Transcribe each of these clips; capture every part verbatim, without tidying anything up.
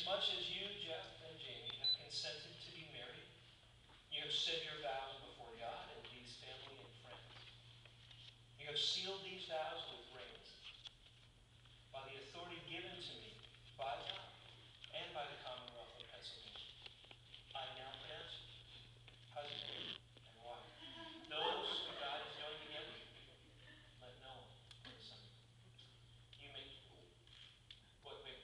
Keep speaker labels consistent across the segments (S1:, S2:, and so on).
S1: much as you, Jeff and Jamie, have consented to be married, you have said your vows before God and these family and friends. You have sealed these vows with rings by the authority given to me by God and by the Commonwealth of Pennsylvania. I now pronounce you husband and wife. Those who God has joined together, let no one put asunder. You may, what, wait,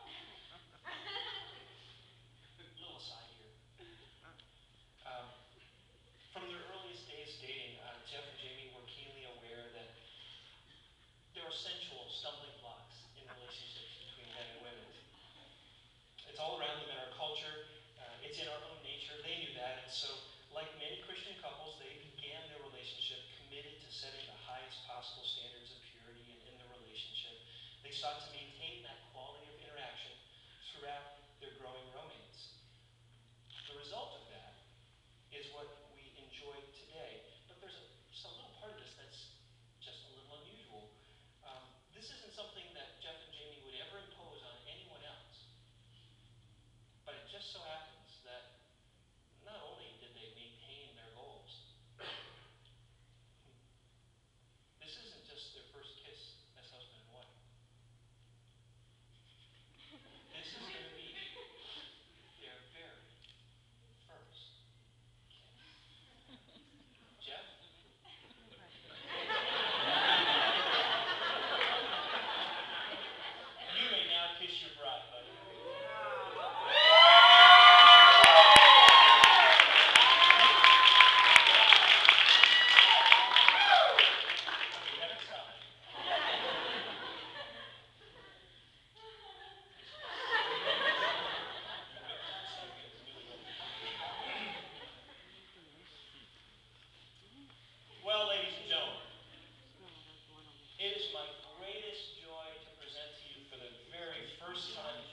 S1: little aside here. Um, from their earliest days dating, uh, Jeff and Jamie were keenly aware that there are sensual stumbling blocks in relationships between men and women. It's all around them in our culture. Uh, it's in our own nature. They knew that, and so, like many Christian couples, they began their relationship committed to setting the highest possible standards of purity in, in the relationship. They sought to maintain that quality of interaction throughout their growing romance. The result of that is what we enjoy today. But there's a, just a little part of this that's just a little unusual. Um, this isn't something that Jeff and Jamie would ever impose on anyone else. But it just so happens that not only did they maintain their goals, this isn't just their first kiss as husband and wife. This is going to be their very first kiss. Jeff? You may now kiss your bride, buddy. Well, ladies and gentlemen, it is my greatest joy to present to you for the very first time